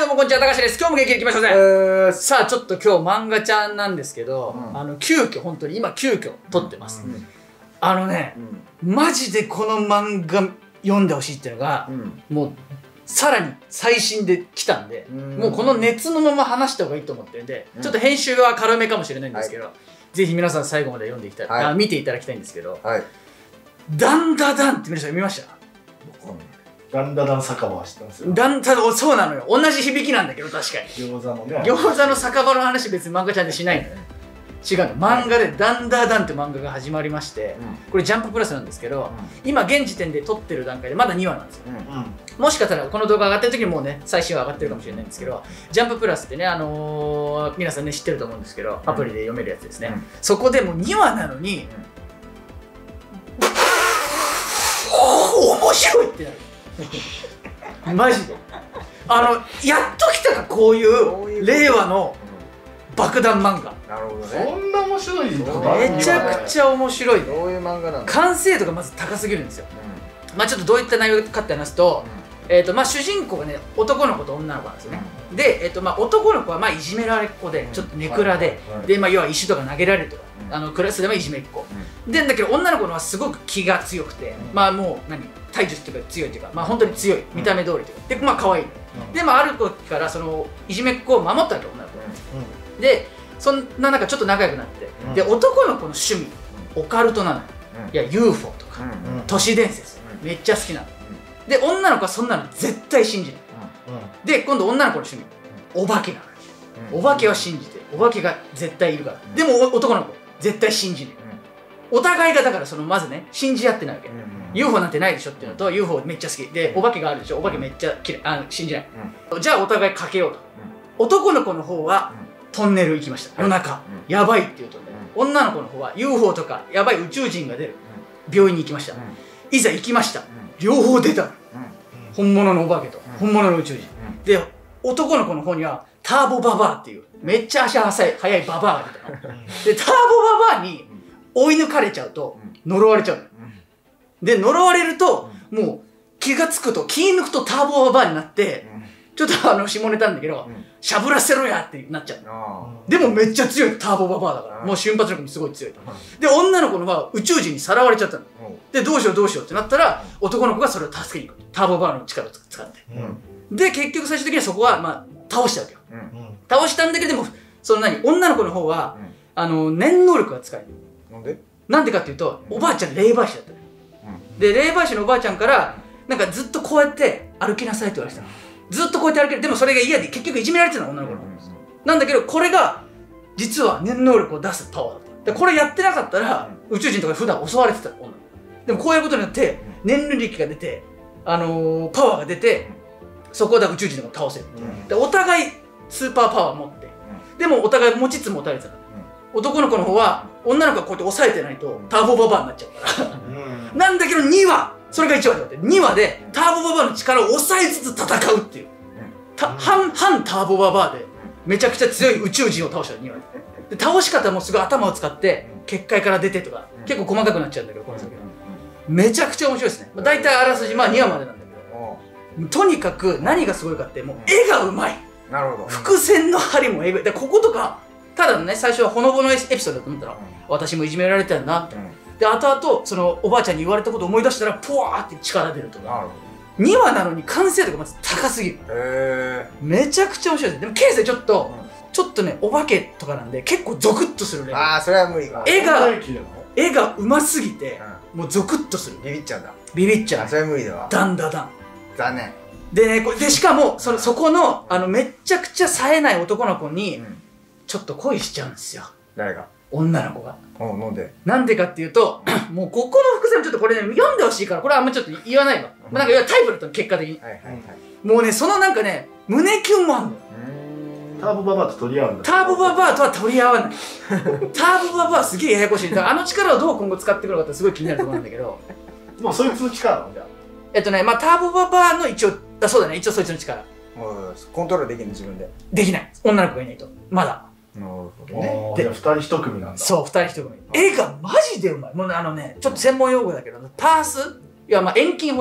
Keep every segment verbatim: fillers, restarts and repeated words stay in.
どうもこんにちは、高橋です。今日も元気にいきましょうぜ。えー、さあ、ちょっと今日漫画ちゃんなんですけど、うん、あの、急遽、本当に今急遽撮ってます。うん、あのね、うん、マジでこの漫画読んでほしいっていうのが、うん、もう、さらに最新で来たんで、うん、もうこの熱のまま話した方がいいと思ってるんで、うん、ちょっと編集は軽めかもしれないんですけど、はい、ぜひ皆さん最後まで読んでいきたい、はい、あ見ていただきたいんですけど、はい、ダンダダンって皆さん見ました？ ダンダダン酒場は知ってますよ。 ダンダダン、そうなのよ。同じ響きなんだけど、確かに。 餃子のね。 餃子の酒場の話別に漫画ちゃんでしないのよ。違うの。漫画でダンダダンって漫画が始まりまして、うん、これジャンププラスなんですけど、うん、今現時点で撮ってる段階でまだにわなんですよ。うん、もしかしたらこの動画上がってる時にもうね、最新話上がってるかもしれないんですけど、ジャンププラスってね、あのー、皆さんね、知ってると思うんですけど、アプリで読めるやつですね。うん、そこでもうにわなのに、うん、面白いってなる。マジであのやっと来たか、こういう令和の爆弾漫画。 なるほどね。そんな面白いの？ めちゃくちゃ面白い。 どういう漫画なんだ？ 完成度がまず高すぎるんですよ。うん、まあちょっとどういった内容かって話すと、うん、えっとまあ主人公がね、男の子と女の子なんですよね。うん、で、えっとまあ男の子はまあいじめられっ子で、ちょっとネクラで、でまあ要は石とか投げられるとか、うん、あのクラスでもいじめっ子。うん、でだけど女の子のはすごく気が強くて、うん、まあもう何体術っていうか強いっていうか、まあ本当に強い、見た目通りというか、でまあ可愛い。うん、でまあある時からそのいじめっ子を守ったわけ、女の子。うん、でそんな中ちょっと仲良くなって、うん、で男の子の趣味、オカルトなのよ。うん、いや ユーフォー とか、うん、都市伝説、うん、めっちゃ好きなの。うん、で女の子はそんなの絶対信じない。うん、で今度女の子の趣味、お化けなのよ。うん、お化けは信じてる、お化けが絶対いるから。うん、でも男の子絶対信じない。うん、お互いがだからそのまずね信じ合ってないわけ。うん、ユーフォー なんてないでしょっていうのと、 ユーフォー めっちゃ好きで、お化けがあるでしょ、お化けめっちゃ嫌い、あ信じない。うん、じゃあお互いかけようと。うん、男の子の方は、うんトンネル行きました。夜中、うん、やばいっていうとね、うん、女の子の方は ユーフォー とかやばい宇宙人が出る、うん、病院に行きました。うん、いざ行きました。うん、両方出た、うん、本物のお化けと、うん、本物の宇宙人、うん、で男の子の方にはターボババアっていうめっちゃ足速い速いババアが出たの。でターボババアに追い抜かれちゃうと呪われちゃうの。で呪われるともう気がつくと気抜くとターボババアになって、ちょっとあの下ネタなんだけど、うん、しゃぶらせろやってなっちゃう。でもめっちゃ強い、ターボババアだから、もう瞬発力もすごい強いと。で女の子のは宇宙人にさらわれちゃったの。でどうしようどうしようってなったら、男の子がそれを助けに行く、ターボババアの力を使って。うん、で結局最終的にはそこはまあ倒したわけよ。うん、倒したんだけど、でもその何女の子の方は、うん、あの念能力が使える。なんで？なんでかっていうと、おばあちゃん霊媒師だったの。うん、で霊媒師のおばあちゃんからなんかずっとこうやって歩きなさいって言われてたの。ずっとこうやって歩ける。でもそれが嫌で結局いじめられてたの、女の子の。なんだけどこれが実は念能力を出すパワーだった。でこれやってなかったら、うん、宇宙人とか普段襲われてた女の子。でもこういうことによって念力が出て、あのー、パワーが出て、そこで宇宙人とか倒せる。うん、でお互いスーパーパワーを持って、うん、でもお互い持ちつ持たれてた。うん、男の子の方は女の子がこうやって抑えてないとターボババアになっちゃうから。うん、なんだけどにわそれがいちわであって、にわでターボババアの力を抑えつつ戦うっていう、反反ターボババアでめちゃくちゃ強い宇宙人を倒したにわで。で倒し方もすごい頭を使って結界から出てとか結構細かくなっちゃうんだけど、この先めちゃくちゃ面白いですね。大体あらすじまあにわまでなんだけど、とにかく何がすごいかってもう絵がうまい。なるほど。伏線の針もえぐい。でこことかただのね最初はほのぼのエピソードだと思ったら、私もいじめられてたんだって。で後々そのおばあちゃんに言われたことを思い出したらポワーって力出るとか。にわなのに完成度がまず高すぎる。へー、めちゃくちゃ面白いです。でもケースでちょっと、うん、ちょっとねお化けとかなんで結構ゾクッとするレベル。ああそれは無理か。絵が絵がうますぎて、うん、もうゾクッとする。ビビっちゃうんだ。ビビっちゃう。あそれは無理だわ。ダンダダン。残念。でねこれでしかもそのそこのあのめっちゃくちゃ冴えない男の子に、うん、ちょっと恋しちゃうんですよ。誰が？女の子が。なんでなんでかっていうと、もうここの伏線ちょっとこれね読んでほしいから、これはあんまちょっと言わないわ。うん、なんかタイプだったの結果的に。もうねそのなんかね胸キュンもあんの。 ターボババアと取り合うんだ。 ターボババアとは取り合わない。ターボババアはすげえややこしい。だからあの力をどう今後使ってくるのかってすごい気になるところなんだけど。 もうそいつの力なんだよ。 えっとねまあターボババアの一応あそうだね一応そいつの力。 コントロールできるの自分で。 できない。女の子がいないとまだ。 なるほどね。で、二人一組なんだ。 そう、二人一組。絵がマジでうまい。もうあのね、ちょっと専門用語だけど、パースいや、まあ遠近法ですよ。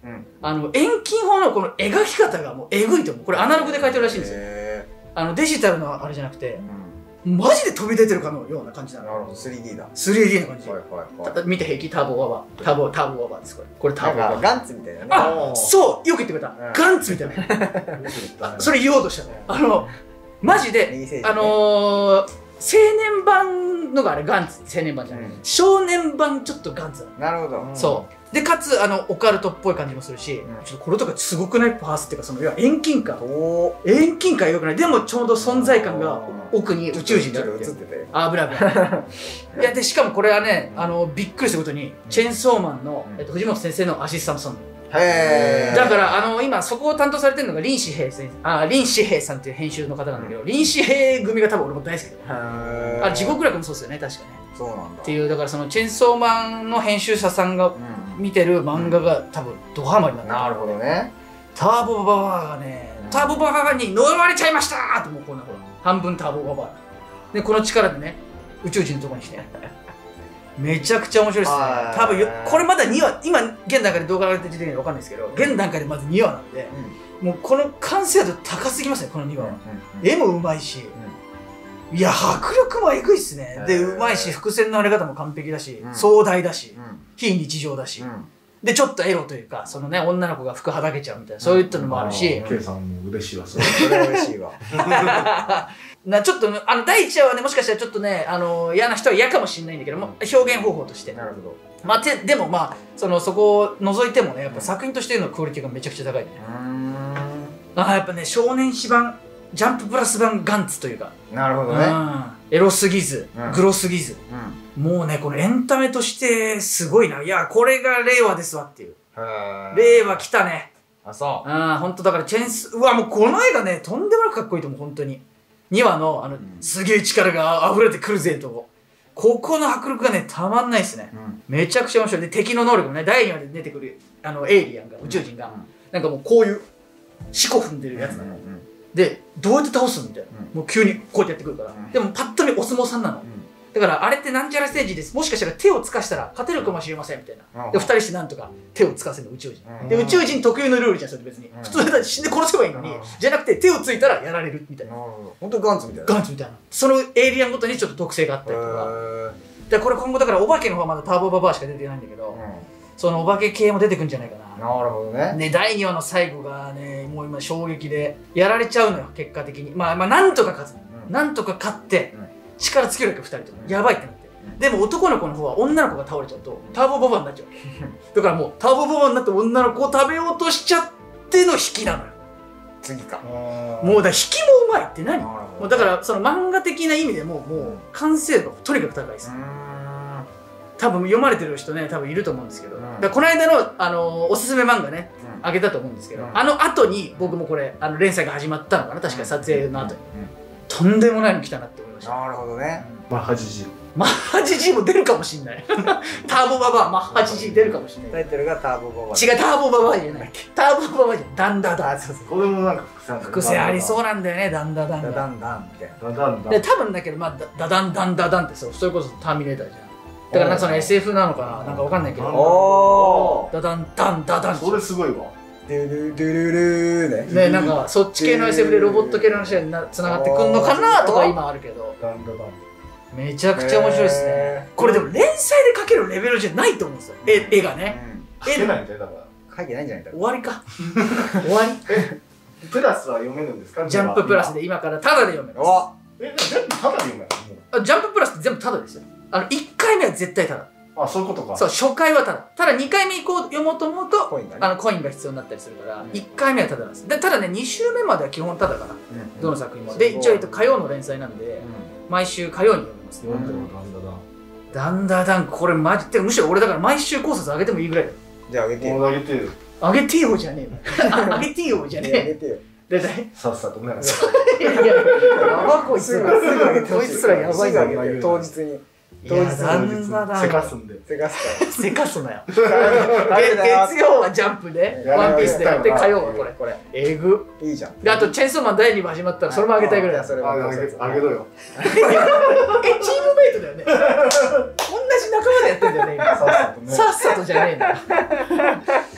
あの遠近法のこの描き方がもうえぐいと思う。これアナログで描いてるらしいんですよ。あのデジタルのあれじゃなくて、マジで飛び出てるかのような感じなの。 なるほど、スリーディー だ。 スリーディー な感じ。 はいはいはい。 ただ見て平気、ターボババア。ターボ、ターボババアです、これ。これターボババア。 ガンツみたいなね。 あ、そうよく言ってくれた。ガンツみたいな。それ言おうとしたの。あの、マジで、あのー、青年版のがあれ、ガンツ青年版じゃない。少年版ちょっとガンツなるほど。 そう。で、かつ、あの、オカルトっぽい感じもするし、ちょっとこれとかすごくないパースっていうか、その、いや、遠近感。遠近感良くない。でも、ちょうど存在感が奥に宇宙人があるっていう。あぶらぶら。いや、で、しかもこれはね、あの、びっくりしたことに、チェーンソーマンの、えっと、藤本先生のアシスタントさん。 へー。 だから、あの、今、そこを担当されてるのが、林志平先生、あ、林志平さんっていう編集の方なんだけど、林志平組が多分俺も大好きだ。あ、地獄楽もそうですよね、確かね。 そうなんだ。 っていう、だからその、チェーンソーマンの編集者さんが、見てる漫画が多分ドハマりになった。 なるほどね。 ターボババアがね、ターボババアに呪われちゃいましたーって、もうこんなほら半分ターボババアで、この力でね宇宙人のとこに来てめちゃくちゃ面白いですね。多分これまだにわ、今現段階で動画上がってる時点で分かんないですけど、現段階でまずにわなんで、もうこの完成度高すぎますね、このにわは。絵もうまいし、いや迫力もえぐいっすね。でうまいし、伏線のあり方も完璧だし、壮大だし、非日常だし、でちょっとエロというか、そのね、女の子が服はだけちゃうみたいな、そういったのもあるし、 ケイさんも嬉しいわ。それは嬉しいわ。 な、ちょっとあの第一話はね、もしかしたらちょっとね、あの嫌な人は嫌かもしれないんだけども、表現方法として。 なるほど。 まあてでもまあそのそこを除いてもね、やっぱ作品としてのクオリティがめちゃくちゃ高いね。あ、やっぱね、少年誌版ジャンププラス版ガンツというか。 なるほどね。 エロすぎず、グロすぎず。もうね、このエンタメとしてすごいな。いや、これが令和ですわっていう。令和来たね。 あ、そう。 ああ、ほんとだからチェンス、うわ、もうこの絵がね、とんでもなくかっこいいと思う、ほんとに。にわの、あの、すげえ力が溢れてくるぜと。ここの迫力がね、たまんないっすね。めちゃくちゃ面白い。で、敵の能力もね、だいにわで出てくる、あの、エイリアンが、宇宙人が、なんかもうこういう、四股踏んでるやつなの。で、どうやって倒すんみたいな。もう急にこうやってやってくるから。でもパッと見お相撲さんなの。だからあれってなんちゃらステージです。もしかしたら手をつかしたら勝てるかもしれませんみたいな。で、二人してなんとか手をつかせるの宇宙人。で、宇宙人特有のルールじゃん、それ別に。普通だったら死んで殺せばいいのに、じゃなくて手をついたらやられるみたいな。 本当にガンツみたいな。 ガンツみたいな。そのエイリアンごとにちょっと特性があったりとか。で、これ今後だからお化けの方はまだターボババアしか出てないんだけど、そのお化け系も出てくんじゃないかな。 なるほどね。 ね、だいにわの最後がね、もう今衝撃でやられちゃうのよ、結果的に。まあまあなんとか勝つ、うん、なんとか勝って、うん、力尽きるわけふたりとも、やばいってなって、うん、でも男の子の方は女の子が倒れちゃうとターボババアになっちゃうわけだからもうターボババアになって女の子を食べようとしちゃっての引きなのよ。 次か。 もうだ引きもうまいって何？もうだからその漫画的な意味でももう完成度がとにかく高いです。多分読まれてる人ね、多分いると思うんですけど、うん、だからこの間の、あのー、おすすめ漫画ね、うん、あげたと思うんですけど、うん、あの後に僕もこれあの連載が始まったのかな、確か撮影の後に、うんうん、とんでもないの来たなって思いました。 なるほどね。 マッハジジイ、 マッハジジイも出るかもしんないターボババアマッハジジイ出るかもしんない。 タイトルがターボババア。 違う、ターボババアじゃない、ターボババアじゃない、ダンダダン。 これもなんか伏線伏線ありそうなんだよね、ダンダダンが。 ダダンダンみたいな。 ダダンダンで多分だけど、まあ、ダダンダンダダンってそう、それこそターミネーターじゃん。だからなんかその エスエフ なのかな、なんかわかんないけど、 おダダンダンダダン。 それすごいわ。 ドゥルドゥルルーね。 ね、なんかそっち系の エスエフ でロボット系の話がつながってくんのかなとか今あるけど、 ダンダダンめちゃくちゃ面白いですね。これでも連載で描けるレベルじゃないと思うんですよ、絵絵がね。 描けないんだよ、だから描いてないんじゃないか。 終わりか終わり。 プラスは読めるんですか？ ジャンププラスで今からタダで読めます。 え、全部タダで読める？ ジャンププラスって全部タダですよ。あのいっかいめは絶対タダ。 あ、そういうことか。 そう、初回はタダ。ただにかいめ以降読もうと思うとコインが、ね、あのコインが必要になったりするから、いっかいめはタダなんです。でただね、に週目までは基本タダかな、うん、どの作品も。で一応、えっと、火曜の連載なんで、うん、毎週火曜に読みます。 ダンダダンダダン、これマジで、むしろ俺だから毎週考察上げてもいいぐらいだよ。 じゃあ上げてよ。 上げてよ。 上げてよじゃねえよ。上げてよじゃねえ。 上げてよ。 だいたいさっさとね。 いやいや、やばこいつら。こいつらやばいな、 当日に。 当日にせかすんで。 せかすから。 せかすなよ。月曜はジャンプで、ワンピースでやって、火曜はこれ。これ。えぐ。 いいじゃん。 で、あと、チェンソーマンだいに部始まったら、それもあげたいぐらいだ。それあげろよ。 え、チームメイトだよね。同じ仲間でやってんだよね、今。さっさとじゃねえんだ。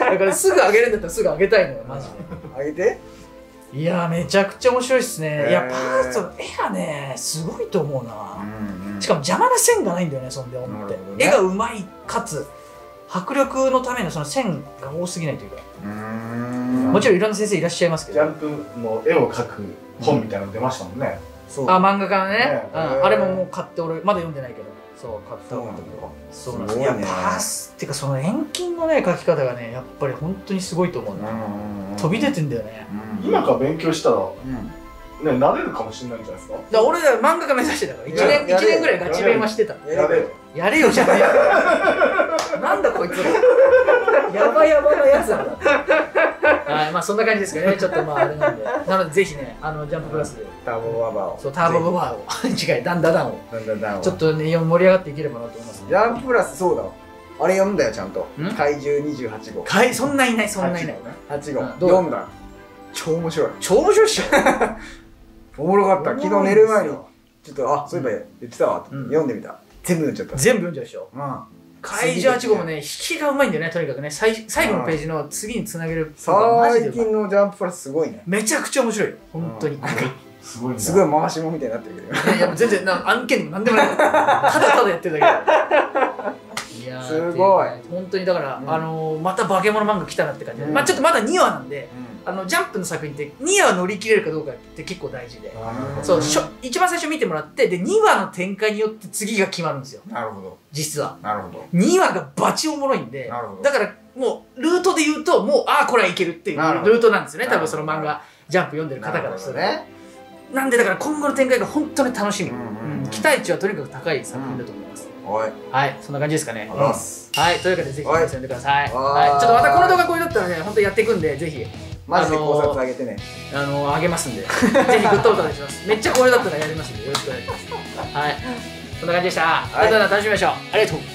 だからすぐ上げるんだったらすぐ上げたいのよマジで。 あげて。 いやーめちゃくちゃ面白いっすね。いやへーパーツの絵がねすごいと思うな。 うんしかも邪魔な線がないんだよねそんで思って、 なるほどね絵がうまいかつ迫力のためのその線が多すぎないというか、 うん。 もちろんいろんな先生いらっしゃいますけど、 ジャンプの絵を描く本みたいなの出ましたもんね。 そう。 あ漫画家のねねうん、 へーあれももう買って俺まだ読んでないけどそう買ったそう方がいいなんだよ。 そうなんですよ。 すごいねいやパースっていうかその遠近のね描き方がねやっぱり本当にすごいと思うな、飛び出てんだよね。 今から勉強したらうん。 ね慣れるかもしれないんじゃないですか。 だから俺ら漫画家目指してたからいちねんやれいちねんぐらいガチ勉はしてた。 やれよ。 やれよじゃねえよなんだこいつらやばやばなやつなんだはいまあそんな感じですけどねちょっとまああれなんでなのでぜひねあのジャンププラスでターボババアを。 そうターボババアを違いダンダダンをだんだんだん。 ちょっとね盛り上がっていければなと思いますジャンププラスそうだわ。あれ読んだよちゃんとん。 怪獣にじゅうはち号。 かいそんないないそんないないはち号うんどう読んだ。超面白い。 超面白いっしょおもろかった。昨日寝る前にちょっとあそういえば言ってたわ。 うん読んでみた。全部読んじゃった。 全部読んじゃうでしょ。 うん。 怪獣はち号もね引きがうまいんだよねとにかくね最最後のページの次につなげるのがマジでうまい最近のジャンププラスすごいね。 めちゃくちゃ面白いよ本当に、 うんすごいんだ。 すごい回しもみたいになってるけど。 いやいや全然な案件でも何でもないただただやってるだけだいやーすごいってうね本当にだから、 うんあのー、また化け物漫画来たなって感じで、 うんまあちょっとまだにわなんであのジャンプの作品ってにわ乗り切れるかどうかって結構大事でそうしょ一番最初見てもらってでにわの展開によって次が決まるんですよなるほど。 実はなるほど。 にわがバチおもろいんでなるほどだからもうルートで言うともうああこれはいけるっていうなるほどルートなんですよね多分なるほどその漫画ジャンプ読んでる方からするとね。 なんでだから今後の展開が本当に楽しみ、 うんうんうんうん期待値はとにかく高い作品だと思います、 おい。 はいそんな感じですかね、 あざっす。 はいというわけでぜひ皆さん読んでください、 ははいい、ちょっとまたこの動画こういうだったらね本当にやっていくんでぜひマジで考察あげてね。 あのー、あげますんでぜひグッドボタンお願いしますめっちゃこれだったらやりますんでよろしくお願いしますはいそんな感じでした、ありがとうございました楽しみましょうありがとう